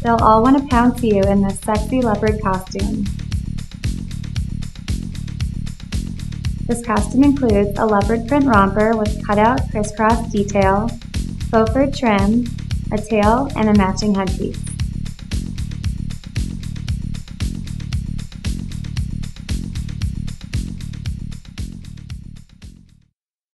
They'll all want to pounce you in this sexy leopard costume. This costume includes a leopard print romper with cutout crisscross detail, faux fur trim, a tail, and a matching headpiece.